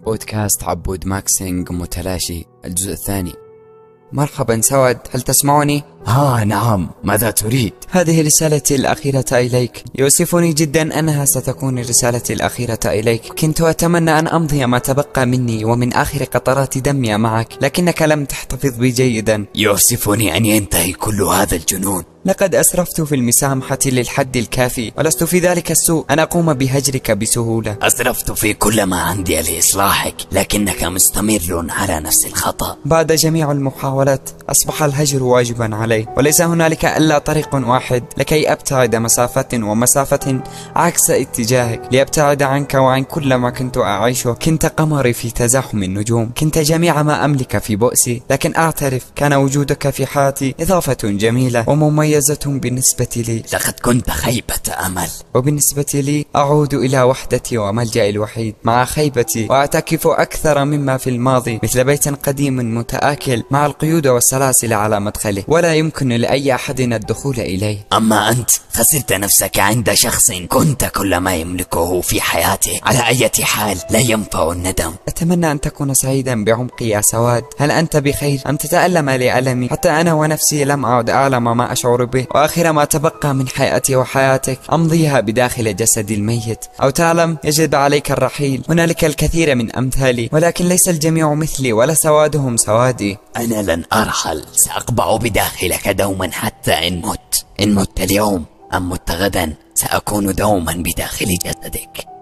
بودكاست عبود ماكسينج متلاشي الجزء الثاني. مرحبا سواد، هل تسمعني؟ نعم، ماذا تريد؟ هذه رسالتي الأخيرة إليك. يؤسفني جدا أنها ستكون رسالتي الأخيرة إليك. كنت أتمنى أن أمضي ما تبقى مني ومن آخر قطرات دمي معك، لكنك لم تحتفظ بي جيدا. يؤسفني أن ينتهي كل هذا الجنون. لقد أسرفت في المسامحة للحد الكافي، ولست في ذلك السوء أن أقوم بهجرك بسهولة. أسرفت في كل ما عندي لإصلاحك، لكنك مستمر على نفس الخطأ. بعد جميع المحاولات أصبح الهجر واجبا علي، وليس هنالك إلا طريق واحد لكي أبتعد مسافة عكس اتجاهك، لأبتعد عنك وعن كل ما كنت أعيشه. كنت قمري في تزاحم النجوم، كنت جميع ما أملك في بؤسي، لكن أعترف كان وجودك في حياتي إضافة جميلة ومميزة بالنسبة لي. لقد كنت خيبة أمل، وبالنسبة لي أعود إلى وحدتي وملجأي الوحيد مع خيبتي، وأعتكف أكثر مما في الماضي مثل بيت قديم متآكل مع القيود والسلاسل على مدخله، ولا يمكن لأي أحد الدخول إليه. أما أنت خسرت نفسك عند شخص كنت كل ما يملكه في حياته. على أي حال لا ينفع الندم. أتمنى أن تكون سعيدا بعمقي يا سواد. هل أنت بخير؟ أم تتألم لألمي؟ حتى أنا ونفسي لم أعد أعلم ما أشعر به، وآخر ما تبقى من حياتي وحياتك أمضيها بداخل جسدي الميت. أو تعلم، يجب عليك الرحيل. هنالك الكثير من أمثالي، ولكن ليس الجميع مثلي ولا سوادهم سوادي. أنا لن أرحل، سأقبع بداخلك دوما حتى إن مت اليوم أم مت غدا، سأكون دوما بداخل جسدك.